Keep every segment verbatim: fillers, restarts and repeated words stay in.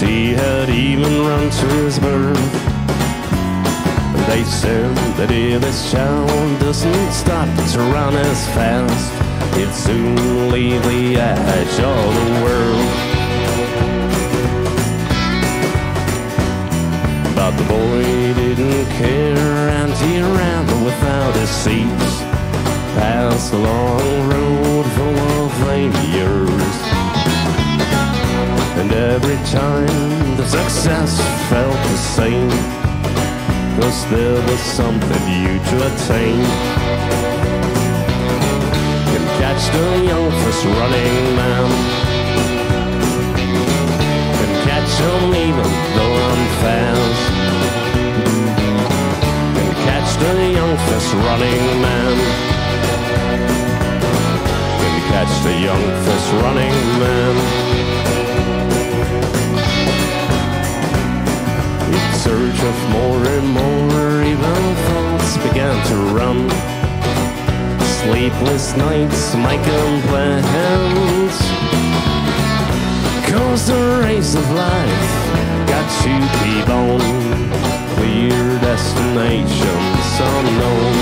he had even run to his birth. They said that if this child doesn't stop to run as fast, he'd soon leave the edge of the world. But the boy didn't care, and he ran without his seats past a long road full of reindeers. And every time the success felt the same, 'cause there was something new to attain. Can catch the young fast-running man, can catch him even though I'm fast. Can catch the young fast-running man, can catch the young fast-running man. Search of more and more, even thoughts began to run. Sleepless nights, my complaints, 'cause the race of life got to keep on. Clear destinations unknown.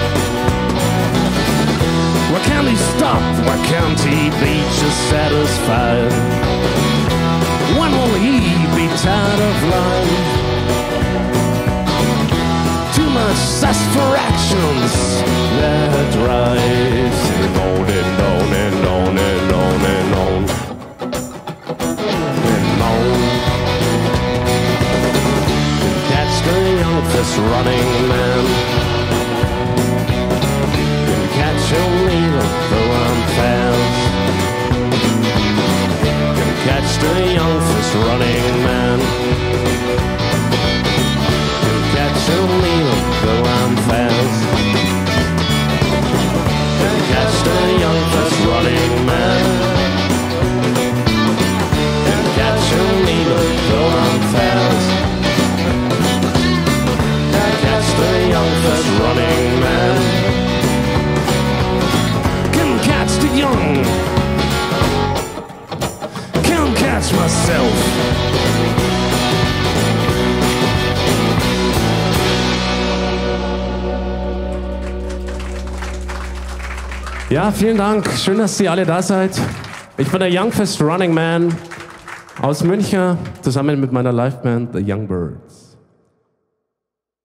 Why can't he stop? Why can't he be just satisfied? When will he be tired of life? Too much zest for actions that drives him on and on and on and on and on and on. Can catch the young fast-running man, can catch him even though I'm fast. Can catch the young fast-running man, catch him even though I'm fast. Can catch the young fast-running man, can catch him even though I'm fast. Can catch the young fast-running man, can catch the young, can catch myself. Ja, vielen Dank. Schön, dass ihr alle da seid. Ich bin der Young Fast-Running Man aus München, zusammen mit meiner Liveband The Young Birds.